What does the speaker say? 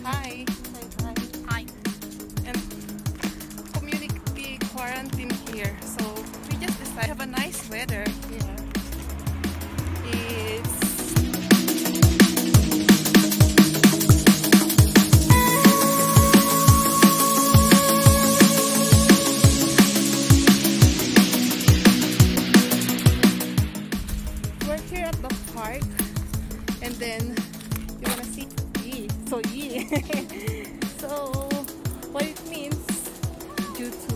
Hi. Hi. Hi. And community quarantine here. So we just decided to have a nice weather here. It's we're here at the park, and then you wanna see so so what it means due to